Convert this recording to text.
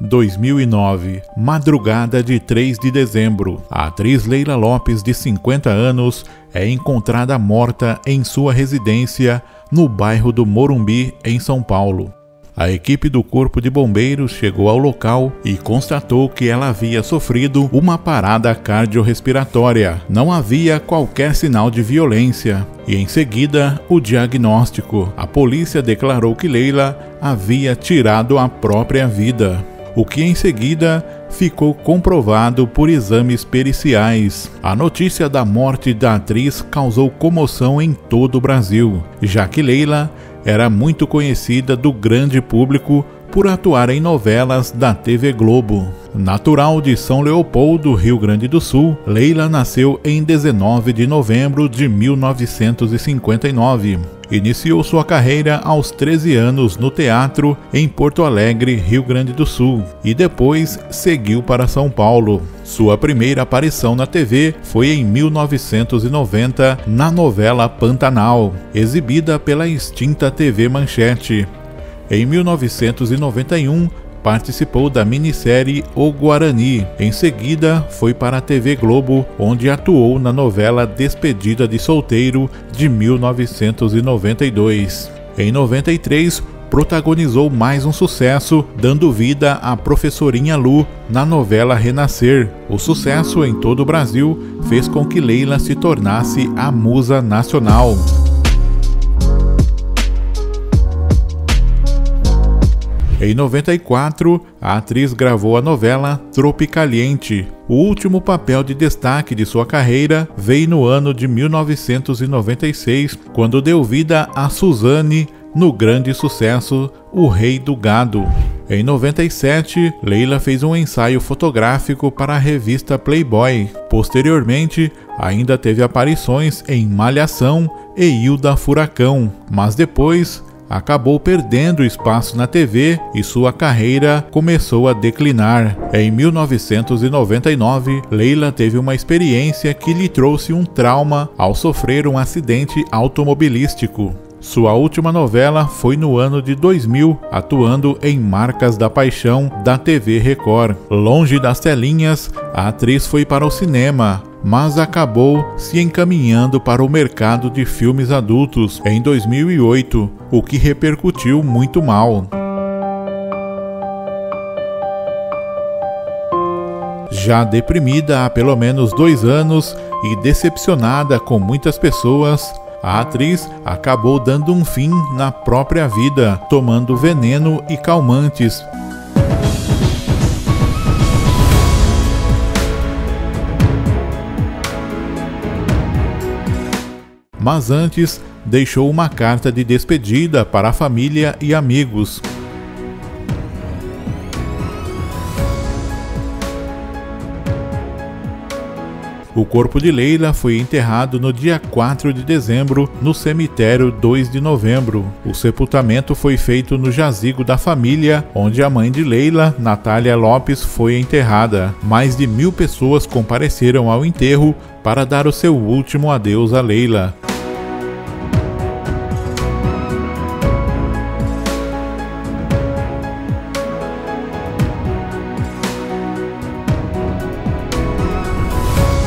2009, madrugada de 3 de dezembro. A atriz Leila Lopes, de 50 anos, é encontrada morta em sua residência no bairro do Morumbi, em São Paulo. A equipe do Corpo de Bombeiros chegou ao local e constatou que ela havia sofrido uma parada cardiorrespiratória. Não havia qualquer sinal de violência. E em seguida, o diagnóstico. A polícia declarou que Leila havia tirado a própria vida, o que em seguida ficou comprovado por exames periciais. A notícia da morte da atriz causou comoção em todo o Brasil, já que Leila era muito conhecida do grande público por atuar em novelas da TV Globo. Natural de São Leopoldo, Rio Grande do Sul, Leila nasceu em 19 de novembro de 1959. Iniciou sua carreira aos 13 anos no teatro em Porto Alegre, Rio Grande do Sul, e depois seguiu para São Paulo. Sua primeira aparição na TV foi em 1990 na novela Pantanal, exibida pela extinta TV Manchete. Em 1991, participou da minissérie O Guarani. Em seguida, foi para a TV Globo, onde atuou na novela Despedida de Solteiro, de 1992. Em 93, protagonizou mais um sucesso, dando vida à Professorinha Lu na novela Renascer. O sucesso em todo o Brasil fez com que Leila se tornasse a musa nacional. Em 94, a atriz gravou a novela Tropicaliente. O último papel de destaque de sua carreira veio no ano de 1996, quando deu vida a Suzane no grande sucesso O Rei do Gado. Em 97, Leila fez um ensaio fotográfico para a revista Playboy. Posteriormente, ainda teve aparições em Malhação e Hilda Furacão, mas depois acabou perdendo espaço na TV e sua carreira começou a declinar. Em 1999, Leila teve uma experiência que lhe trouxe um trauma ao sofrer um acidente automobilístico. Sua última novela foi no ano de 2000, atuando em Marcas da Paixão da TV Record. Longe das telinhas, a atriz foi para o cinema, mas acabou se encaminhando para o mercado de filmes adultos em 2008, o que repercutiu muito mal. Já deprimida há pelo menos 2 anos e decepcionada com muitas pessoas, a atriz acabou dando um fim na própria vida, tomando veneno e calmantes. Mas antes, deixou uma carta de despedida para a família e amigos. O corpo de Leila foi enterrado no dia 4 de dezembro no cemitério 2 de novembro. O sepultamento foi feito no jazigo da família, onde a mãe de Leila, Natália Lopes, foi enterrada. Mais de 1000 pessoas compareceram ao enterro para dar o seu último adeus a Leila.